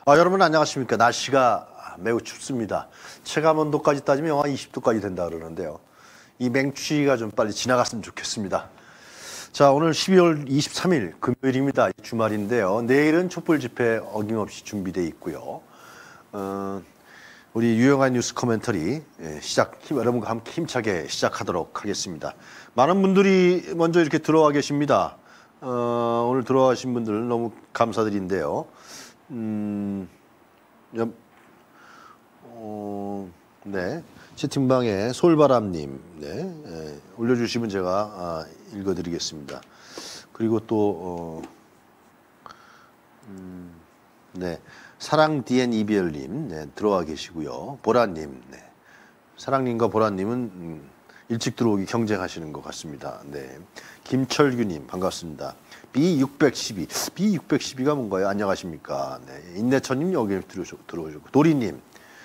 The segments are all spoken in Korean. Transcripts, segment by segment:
여러분 안녕하십니까. 날씨가 매우 춥습니다. 체감온도까지 따지면 영하 20도까지 된다 그러는데요. 이 맹추위가 좀 빨리 지나갔으면 좋겠습니다. 자, 오늘 12월 23일 금요일입니다. 주말인데요. 내일은 촛불 집회 어김없이 준비되어 있고요. 우리 유용한 뉴스 코멘터리 여러분과 함께 힘차게 시작하도록 하겠습니다. 많은 분들이 먼저 이렇게 들어와 계십니다. 오늘 들어와신 분들 너무 감사드린데요. 네. 채팅방에 솔바람님, 올려주시면 제가 읽어드리겠습니다. 그리고 또, 사랑 디엔 이별님, 들어와 계시고요. 보라님, 사랑님과 보라님은 일찍 들어오기 경쟁하시는 것 같습니다. 김철규님, 반갑습니다. B612, B612가 뭔가요? 안녕하십니까? 인내천님 여기 들어오셨고, 도리님,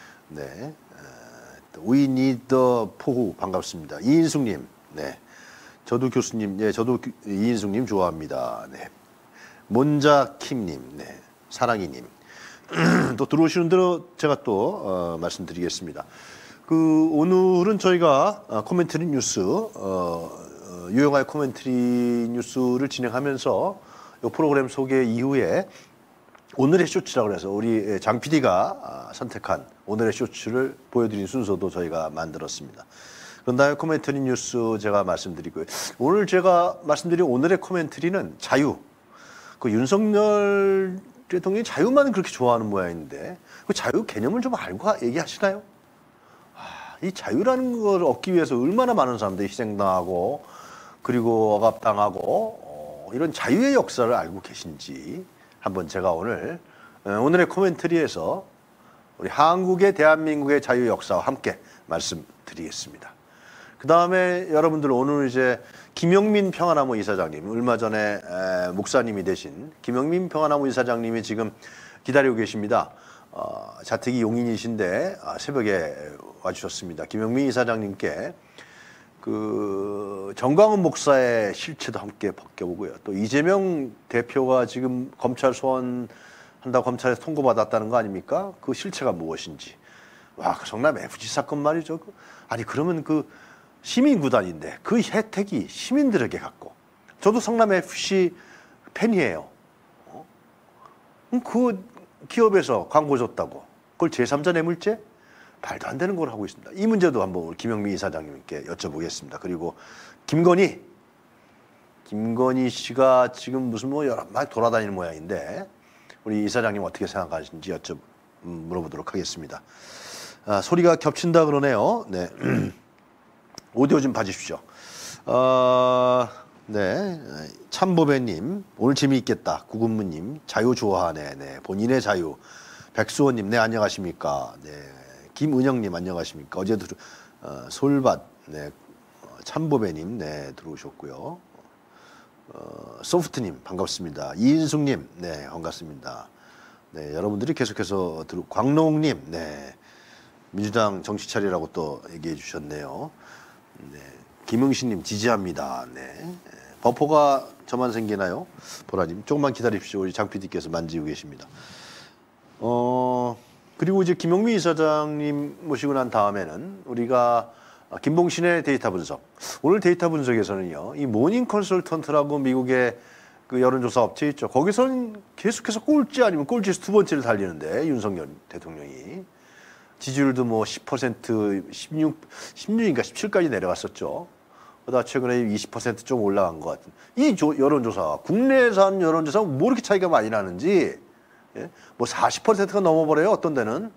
We need the 포후 반갑습니다. 이인숙님, 저도 교수님, 저도 이인숙님 좋아합니다. 몬자킴님, 사랑이님. 또 들어오시는 대로 제가 또 말씀드리겠습니다. 오늘은 저희가 코멘터리 뉴스, 유용한 코멘터리 뉴스를 진행하면서 이 프로그램 소개 이후에 오늘의 쇼츠라고 해서 우리 장 PD가 선택한 오늘의 쇼츠를 보여드린 순서도 저희가 만들었습니다. 그런 다음에 코멘터리 뉴스 제가 말씀드리고요. 오늘 제가 말씀드린 오늘의 코멘터리는 자유. 윤석열 대통령이 자유만 그렇게 좋아하는 모양인데 그 자유 개념을 좀 알고 얘기하시나요? 이 자유라는 걸 얻기 위해서 얼마나 많은 사람들이 희생당하고 그리고 억압당하고 이런 자유의 역사를 알고 계신지 한번 제가 오늘의 코멘터리에서 우리 한국의 대한민국의 자유 역사와 함께 말씀드리겠습니다. 그 다음에 여러분들 오늘 이제 김영민 평화나무 이사장님, 얼마 전에 목사님이 되신 김영민 평화나무 이사장님이 지금 기다리고 계십니다. 자택이 용인이신데 새벽에 와주셨습니다. 김영민 이사장님께 정광훈 목사의 실체도 함께 벗겨보고요. 또 이재명 대표가 지금 검찰 소환한다고 검찰에서 통보받았다는 거 아닙니까? 그 실체가 무엇인지. 그 성남 FG 사건 말이죠. 아니 그러면 시민구단인데 그 혜택이 시민들에게 갔고 저도 성남 FC 팬이에요. 그 기업에서 광고 줬다고 그걸 제3자 뇌물죄? 말도 안 되는 걸 하고 있습니다. 이 문제도 한번 우리 김영민 이사장님께 여쭤보겠습니다. 그리고 김건희 씨가 지금 무슨 여러 막 돌아다니는 모양인데 우리 이사장님 어떻게 생각하시는지 물어보도록 하겠습니다. 소리가 겹친다 그러네요. 오디오 좀 봐주십시오. 참보배님 오늘 재미있겠다. 구근무님 자유 좋아하네. 본인의 자유. 백수호님 안녕하십니까. 김은영님 안녕하십니까. 어제도 솔밭 참보배님 들어오셨고요. 소프트님 반갑습니다. 이인숙님 반갑습니다. 여러분들이 계속해서 광농님 민주당 정치 차리라고 또 얘기해 주셨네요. 김응신님 지지합니다. 버퍼가 저만 생기나요? 보라님 조금만 기다리십시오. 우리 장 PD께서 만지고 계십니다. 그리고 이제 김용민 이사장님 모시고 난 다음에는 우리가 김봉신의 데이터 분석. 오늘 데이터 분석에서는요, 이 모닝 컨설턴트라고 미국의 그 여론조사 업체 있죠. 거기서는 계속해서 꼴찌 아니면 꼴찌에서 두 번째를 달리는데 윤석열 대통령이 지지율도 10%, 16인가 17까지 내려갔었죠. 그러다 최근에 20%좀 올라간 것 같은. 이 여론조사, 국내에서 하는 여론조사가 뭐 이렇게 차이가 많이 나는지. 40%가 넘어버려요. 어떤 데는.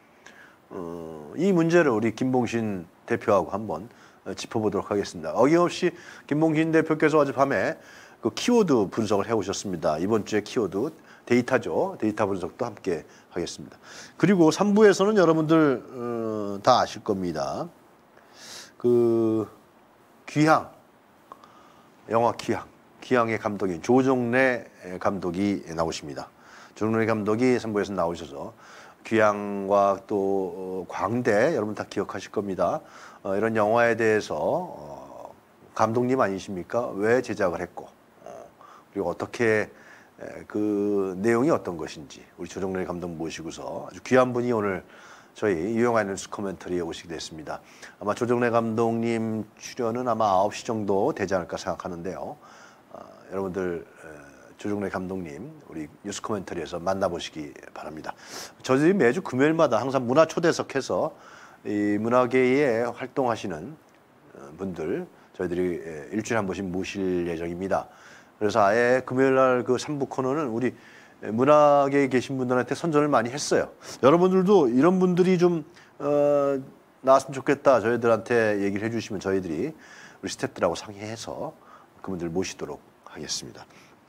이 문제를 우리 김봉신 대표하고 한번 짚어보도록 하겠습니다. 어김없이 김봉신 대표께서 어젯밤에 그 키워드 분석을 해오셨습니다. 이번 주에 키워드 데이터죠. 데이터 분석도 함께 하겠습니다. 그리고 3부에서는 여러분들 다 아실 겁니다. 귀향, 영화 귀향의 감독인 조정래 감독이 나오십니다. 조정래 감독이 3부에서 나오셔서 귀향과 또 광대 여러분 다 기억하실 겁니다. 이런 영화에 대해서 감독님 아니십니까? 왜 제작을 했고 그리고 어떻게 그 내용이 어떤 것인지 우리 조정래 감독 모시고서 아주 귀한 분이 오늘 저희 유용한 뉴스 코멘터리에 오시게 됐습니다. 아마 조정래 감독님 출연은 아마 9시 정도 되지 않을까 생각하는데요. 여러분들 조정래 감독님 우리 뉴스 코멘터리에서 만나보시기 바랍니다. 저희들이 매주 금요일마다 항상 문화 초대석해서 이 문화계에 활동하시는 분들 저희들이 일주일에 한 번씩 모실 예정입니다. 그래서 아예 금요일 날 그 3부 코너는 우리 문화계에 계신 분들한테 선전을 많이 했어요. 여러분들도 이런 분들이 좀 나왔으면 좋겠다 저희들한테 얘기를 해주시면 저희들이 우리 스태프들하고 상의해서 그분들 모시도록 하겠습니다.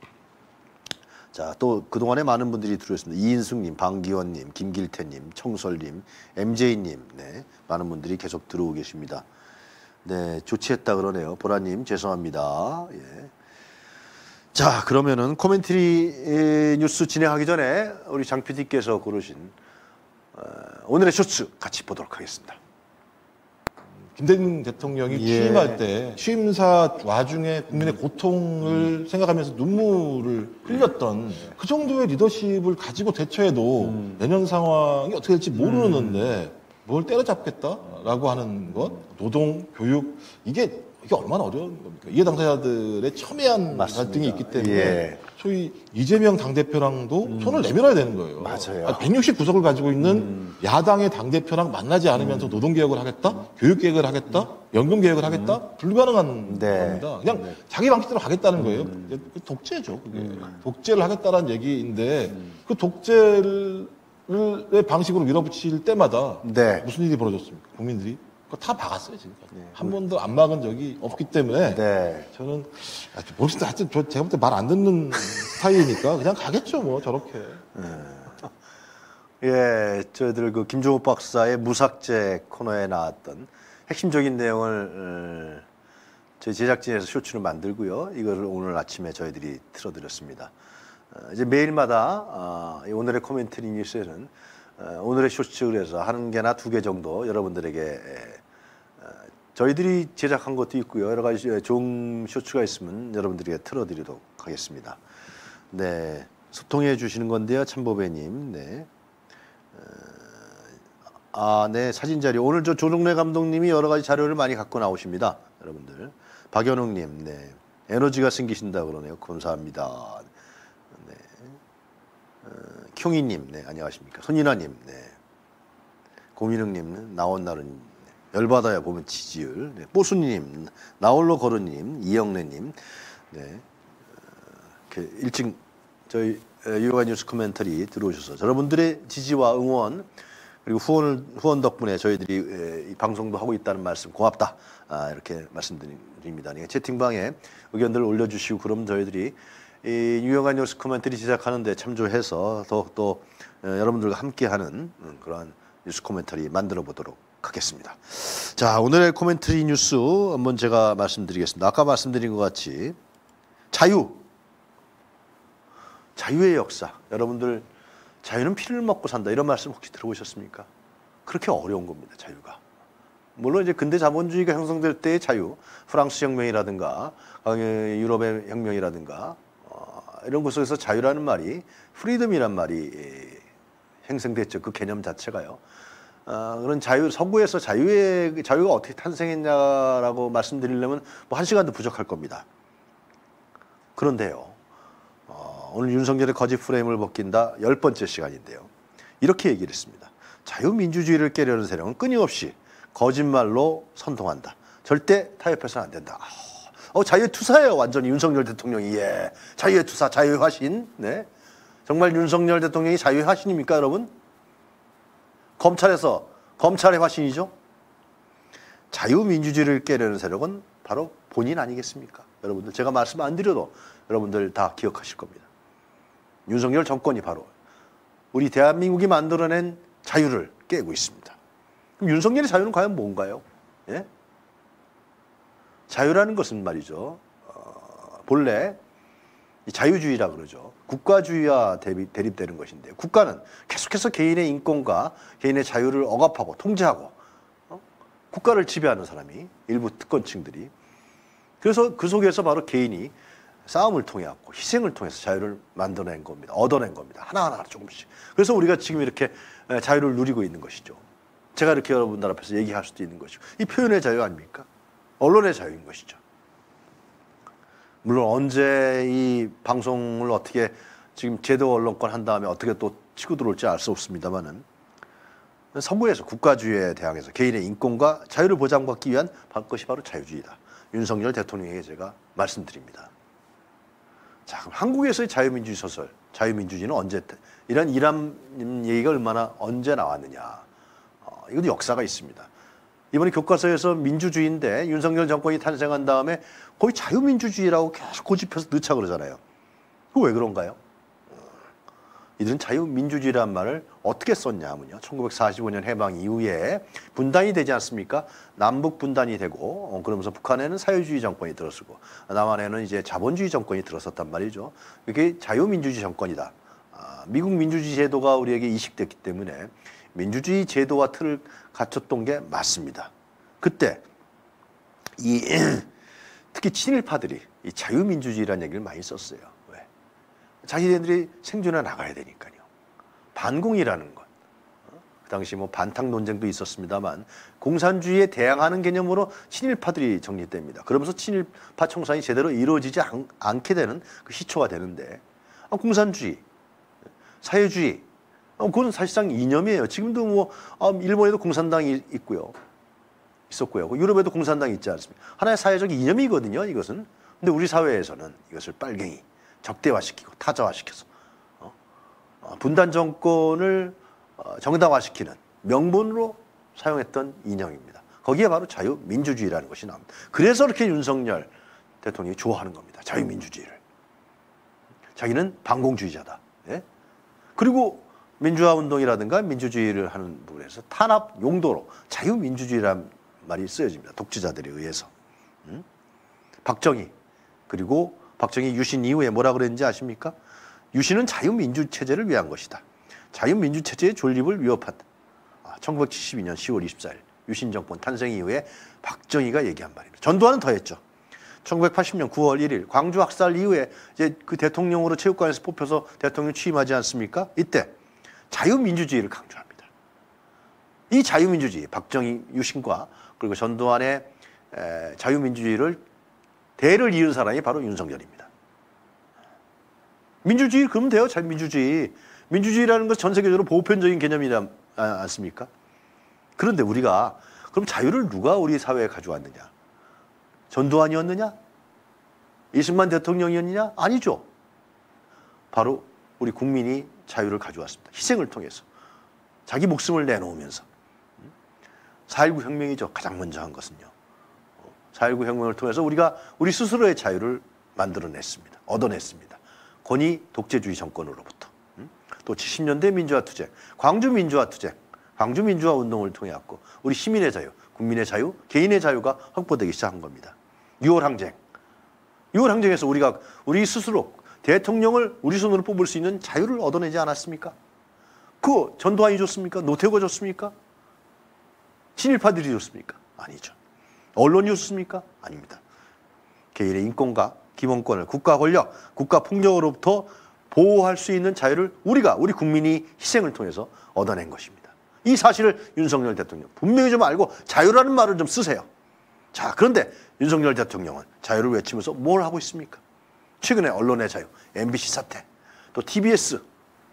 자, 또 그동안에 많은 분들이 들어오셨습니다. 이인숙님, 방기원님, 김길태님, 청설님, MJ님, 네, 많은 분들이 계속 들어오고 계십니다. 네, 조치했다 그러네요. 보라님, 죄송합니다. 예. 자, 그러면은 코멘터리 뉴스 진행하기 전에 우리 장 PD께서 고르신 오늘의 쇼츠 같이 보도록 하겠습니다. 김대중 대통령이 취임할 때 취임사 와중에 국민의 고통을 생각하면서 눈물을 흘렸던 그 정도의 리더십을 가지고 대처해도 내년 상황이 어떻게 될지 모르는데 뭘 때려잡겠다라고 하는 것, 노동, 교육 이게 얼마나 어려운 겁니까? 이해 당사자들의 첨예한 맞습니다. 갈등이 있기 때문에 예. 소위 이재명 당대표랑도 손을 내밀어야 되는 거예요. 맞아요. 169석을 가지고 있는 야당의 당대표랑 만나지 않으면서 노동개혁을 하겠다? 교육개혁을 하겠다? 연금개혁을 하겠다? 불가능한 겁니다. 그냥 자기 방식대로 하겠다는 거예요. 독재죠. 그게. 독재를 하겠다는 얘기인데 그 독재의 방식으로 밀어붙일 때마다 무슨 일이 벌어졌습니까? 국민들이. 다 막았어요, 지금까지. 한 번도 안 막은 적이 없기 때문에 저는 모르겠다. 하여튼 제가 볼 때 말 안 듣는 스타일이니까 그냥 가겠죠, 뭐 저렇게. 예, 저희들 그 김종욱 박사의 무삭제 코너에 나왔던 핵심적인 내용을 저희 제작진에서 쇼츠를 만들고요. 이거를 오늘 아침에 저희들이 틀어드렸습니다. 이제 매일마다 오늘의 코멘터리 뉴스에는 오늘의 쇼츠 그래서 한 개나 2개 정도 여러분들에게 저희들이 제작한 것도 있고요. 여러 가지 좋은 쇼츠가 있으면 여러분들에게 틀어드리도록 하겠습니다. 네, 소통해 주시는 건데요. 참보배님. 네. 네, 사진 자료. 오늘 저 조정래 감독님이 여러 가지 자료를 많이 갖고 나오십니다. 여러분들. 박연웅님, 네. 에너지가 생기신다 그러네요. 감사합니다. 네. 켕이님, 네, 안녕하십니까. 손인아님, 네. 고민웅님, 나온 날은 열받아야 보면 지지율. 네. 뽀수님, 나홀로 거루님, 이영래님, 네. 이렇게 일찍 저희 유효한 뉴스 코멘터리 들어오셔서 여러분들의 지지와 응원 그리고 후원 덕분에 저희들이 이 방송도 하고 있다는 말씀 고맙다. 이렇게 말씀드립니다. 채팅방에 의견들 올려주시고 그럼 저희들이 이 유용한 뉴스 코멘터리 제작하는데 참조해서 더욱더 여러분들과 함께하는 그러한 뉴스 코멘터리 만들어 보도록 하겠습니다. 자, 오늘의 코멘터리 뉴스 한번 제가 말씀드리겠습니다. 아까 말씀드린 것 같이 자유의 역사. 여러분들 자유는 피를 먹고 산다 이런 말씀 혹시 들어보셨습니까? 그렇게 어려운 겁니다. 자유가. 물론 이제 근대 자본주의가 형성될 때의 자유, 프랑스 혁명이라든가 유럽의 혁명이라든가 이런 것 속에서 자유라는 말이 프리덤이란 말이 형성됐죠. 그 개념 자체가요. 그런 서구에서 자유가 어떻게 탄생했냐라고 말씀드리려면 뭐 1시간도 부족할 겁니다. 그런데요. 오늘 윤석열의 거짓 프레임을 벗긴다 10번째 시간인데요. 이렇게 얘기를 했습니다. 자유민주주의를 깨려는 세력은 끊임없이 거짓말로 선동한다. 절대 타협해서는 안 된다. 자유의 투사예요. 완전히 윤석열 대통령이. 예. 자유의 투사, 자유의 화신. 네. 정말 윤석열 대통령이 자유의 화신입니까, 여러분? 검찰의 화신이죠. 자유민주주의를 깨려는 세력은 바로 본인 아니겠습니까? 여러분들 제가 말씀 안 드려도 여러분들 다 기억하실 겁니다. 윤석열 정권이 바로 우리 대한민국이 만들어낸 자유를 깨고 있습니다. 그럼 윤석열의 자유는 과연 뭔가요? 예? 자유라는 것은 말이죠. 본래 자유주의라 그러죠. 국가주의와 대립되는 것인데 국가는 계속해서 개인의 인권과 개인의 자유를 억압하고 통제하고 국가를 지배하는 사람이 일부 특권층들이 그래서 그 속에서 바로 개인이 싸움을 통해 갖고 희생을 통해서 자유를 만들어낸 겁니다. 얻어낸 겁니다. 하나하나 조금씩. 그래서 우리가 지금 이렇게 자유를 누리고 있는 것이죠. 제가 이렇게 여러분들 앞에서 얘기할 수도 있는 것이고, 이 표현의 자유 아닙니까? 언론의 자유인 것이죠. 물론 언제 이 방송을 어떻게 지금 제도 언론권 한 다음에 어떻게 또 치고 들어올지 알 수 없습니다만은, 선구에서 국가주의에 대항해서 개인의 인권과 자유를 보장받기 위한 것이 바로 자유주의다. 윤석열 대통령에게 제가 말씀드립니다. 자, 그럼 한국에서의 자유민주주의 소설, 자유민주주의는 언제, 이런 얘기가 얼마나 언제 나왔느냐. 이것도 역사가 있습니다. 이번에 교과서에서 민주주의인데 윤석열 정권이 탄생한 다음에 거의 자유민주주의라고 계속 고집해서 넣자 그러잖아요. 그거 왜 그런가요? 이들은 자유민주주의라는 말을 어떻게 썼냐 하면요. 1945년 해방 이후에 분단이 되지 않습니까? 남북 분단이 되고, 그러면서 북한에는 사회주의 정권이 들어서고, 남한에는 이제 자본주의 정권이 들어섰단 말이죠. 이게 자유민주주의 정권이다. 미국 민주주의 제도가 우리에게 이식됐기 때문에 민주주의 제도와 틀을 갖췄던 게 맞습니다. 그때 특히 친일파들이 이 자유민주주의라는 얘기를 많이 썼어요. 왜? 자기네들이 생존해 나가야 되니까요. 반공이라는 것. 그 당시 뭐 반탁 논쟁도 있었습니다만 공산주의에 대항하는 개념으로 친일파들이 정립됩니다. 그러면서 친일파 청산이 제대로 이루어지지 않게 되는 그 시초가 되는데, 공산주의, 사회주의, 그건 사실상 이념이에요. 지금도 뭐 일본에도 공산당이 있었고요. 유럽에도 공산당이 있지 않습니까? 하나의 사회적 이념이거든요, 이것은. 근데 우리 사회에서는 이것을 빨갱이, 적대화시키고 타자화시켜서 분단 정권을 정당화시키는 명분으로 사용했던 이념입니다. 거기에 바로 자유민주주의라는 것이 나옵니다. 그래서 이렇게 윤석열 대통령이 좋아하는 겁니다. 자유민주주의를. 자기는 반공주의자다. 예? 그리고 민주화운동이라든가 민주주의를 하는 부분에서 탄압 용도로 자유민주주의라는 말이 쓰여집니다. 독재자들에 의해서. 박정희, 그리고 박정희 유신 이후에 뭐라 그랬는지 아십니까? 유신은 자유민주체제를 위한 것이다. 자유민주체제의 존립을 위협한다. 1972년 10월 24일 유신 정권 탄생 이후에 박정희가 얘기한 말입니다. 전두환은 더했죠. 1980년 9월 1일 광주 학살 이후에 이제 그 대통령으로 체육관에서 뽑혀서 대통령 취임하지 않습니까? 이때 자유민주주의를 강조합니다. 이 자유민주주의, 박정희 유신과 그리고 전두환의 자유민주주의를 대를 이은 사람이 바로 윤석열입니다. 민주주의 그러면 돼요. 자유민주주의. 민주주의라는 것은 전 세계적으로 보편적인 개념이지 않습니까? 그런데 우리가 그럼 자유를 누가 우리 사회에 가져왔느냐? 전두환이었느냐? 이승만 대통령이었느냐? 아니죠. 바로 우리 국민이 자유를 가져왔습니다. 희생을 통해서. 자기 목숨을 내놓으면서. 4.19 혁명이죠. 가장 먼저 한 것은요. 4.19 혁명을 통해서 우리가 우리 스스로의 자유를 만들어냈습니다. 얻어냈습니다. 권위 독재주의 정권으로부터. 또 70년대 민주화 투쟁, 광주 민주화 투쟁, 광주 민주화 운동을 통해 갖고 우리 시민의 자유, 국민의 자유, 개인의 자유가 확보되기 시작한 겁니다. 6월 항쟁. 6월 항쟁에서 우리가 우리 스스로 대통령을 우리 손으로 뽑을 수 있는 자유를 얻어내지 않았습니까? 그거 전두환이 줬습니까? 노태우가 줬습니까? 친일파들이 줬습니까? 아니죠. 언론이 줬습니까? 아닙니다. 개인의 인권과 기본권을 국가 권력, 국가 폭력으로부터 보호할 수 있는 자유를 우리 국민이 희생을 통해서 얻어낸 것입니다. 이 사실을 윤석열 대통령 분명히 좀 알고 자유라는 말을 좀 쓰세요. 자, 그런데 윤석열 대통령은 자유를 외치면서 뭘 하고 있습니까? 최근에 언론의 자유, MBC 사태, 또 TBS,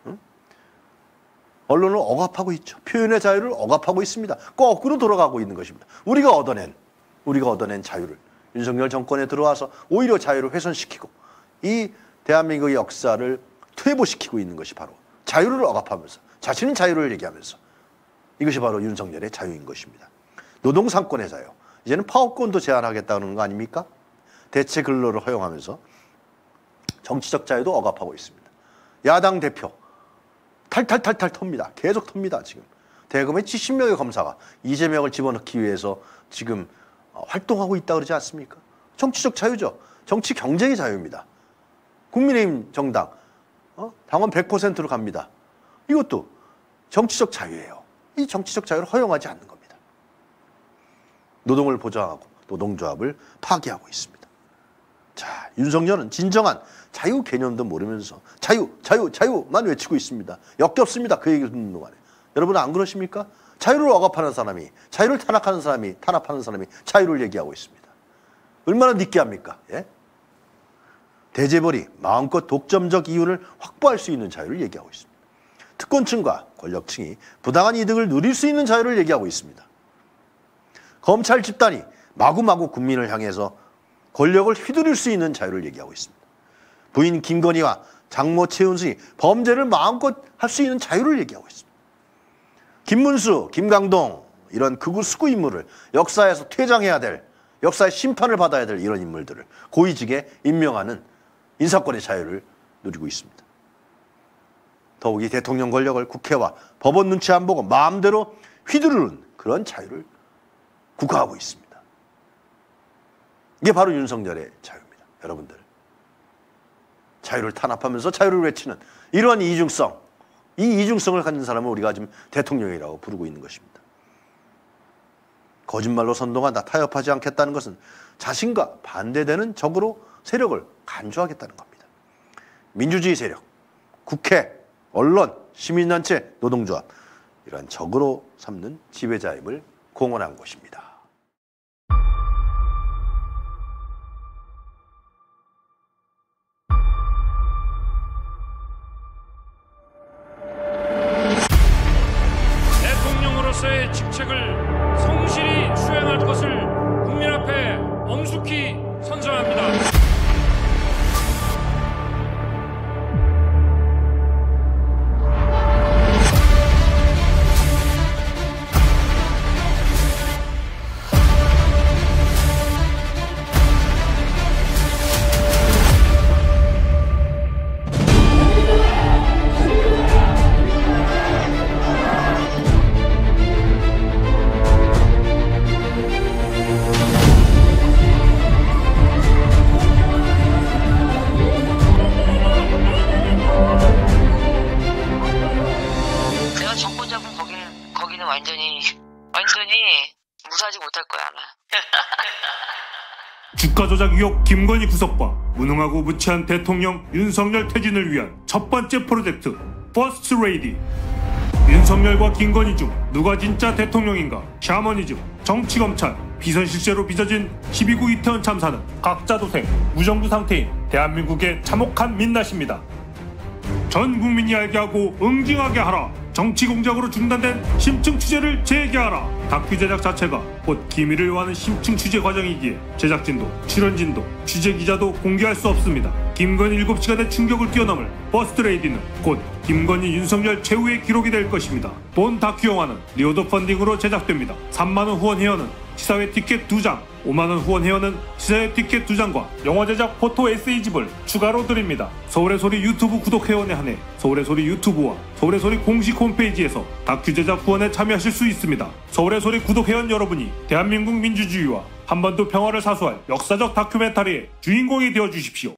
언론을 억압하고 있죠. 표현의 자유를 억압하고 있습니다. 거꾸로 돌아가고 있는 것입니다. 우리가 얻어낸 자유를 윤석열 정권에 들어와서 오히려 자유를 훼손시키고 이 대한민국의 역사를 퇴보시키고 있는 것이 바로 자유를 억압하면서 자신은 자유를 얘기하면서 이것이 바로 윤석열의 자유인 것입니다. 노동상권의 자유. 이제는 파업권도 제한하겠다는 거 아닙니까? 대체 근로를 허용하면서 정치적 자유도 억압하고 있습니다. 야당 대표 탈탈탈탈 텁니다. 계속 텁니다. 지금 대검의 70명의 검사가 이재명을 집어넣기 위해서 지금 활동하고 있다 그러지 않습니까? 정치적 자유죠. 정치 경쟁의 자유입니다. 국민의힘 정당 당원 100%로 갑니다. 이것도 정치적 자유예요. 이 정치적 자유를 허용하지 않는 겁니다. 노동을 보장하고 노동조합을 파괴하고 있습니다. 자, 윤석열은 진정한 자유 개념도 모르면서 자유만 외치고 있습니다. 역겹습니다. 그 얘기를 듣는 동안에. 여러분 안 그러십니까? 자유를 억압하는 사람이, 자유를 탄압하는 사람이 자유를 얘기하고 있습니다. 얼마나 느끼합니까? 예? 대재벌이 마음껏 독점적 이윤을 확보할 수 있는 자유를 얘기하고 있습니다. 특권층과 권력층이 부당한 이득을 누릴 수 있는 자유를 얘기하고 있습니다. 검찰 집단이 마구마구 국민을 향해서 권력을 휘두를 수 있는 자유를 얘기하고 있습니다. 부인 김건희와 장모 최은순이 범죄를 마음껏 할 수 있는 자유를 얘기하고 있습니다. 김문수, 김강동 이런 극우 수구 인물을 역사에서 퇴장해야 될, 역사의 심판을 받아야 될 이런 인물들을 고위직에 임명하는 인사권의 자유를 누리고 있습니다. 더욱이 대통령 권력을 국회와 법원 눈치 안 보고 마음대로 휘두르는 그런 자유를 국화하고 있습니다. 이게 바로 윤석열의 자유입니다. 여러분들. 자유를 탄압하면서 자유를 외치는 이러한 이중성, 이 이중성을 갖는 사람을 우리가 지금 대통령이라고 부르고 있는 것입니다. 거짓말로 선동한다, 타협하지 않겠다는 것은 자신과 반대되는 적으로 세력을 간주하겠다는 겁니다. 민주주의 세력, 국회, 언론, 시민단체, 노동조합 이러한 적으로 삼는 지배자임을 공언한 것입니다. 대통령으로서의 직책을 성실히 수행할 것을 국민 앞에 엄숙히 선서합니다. 거기는 완전히 무사하지 못할 거야 아마. 주가 조작 의혹 김건희 구속과 무능하고 무치한 대통령 윤석열 퇴진을 위한 첫 번째 프로젝트 퍼스트 레이디. 윤석열과 김건희 중 누가 진짜 대통령인가? 샤머니즘, 정치검찰, 비선실세로 빚어진 12구 이태원 참사는 각자 도생, 무정부 상태인 대한민국의 참혹한 민낯입니다. 전 국민이 알게 하고 응징하게 하라. 정치 공작으로 중단된 심층 취재를 재개하라. 다큐 제작 자체가 곧 기밀을 요하는 심층 취재 과정이기에 제작진도 출연진도 취재 기자도 공개할 수 없습니다. 김건희 7시간의 충격을 뛰어넘을 퍼스트 레이디는 곧 김건희 윤석열 최후의 기록이 될 것입니다. 본 다큐 영화는 리오더 펀딩으로 제작됩니다. 3만원 후원 회원은 시사회 티켓 2장, 5만원 후원 회원은 시사회 티켓 2장과 영화 제작 포토 에세이집을 추가로 드립니다. 서울의 소리 유튜브 구독 회원에 한해 서울의 소리 유튜브와 서울의 소리 공식 홈페이지에서 다큐 제작 후원에 참여하실 수 있습니다. 서울의 소리 구독 회원 여러분이 대한민국 민주주의와 한반도 평화를 사수할 역사적 다큐멘터리의 주인공이 되어주십시오.